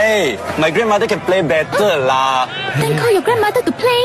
Hey, my grandmother can play better lah. Then call your grandmother to play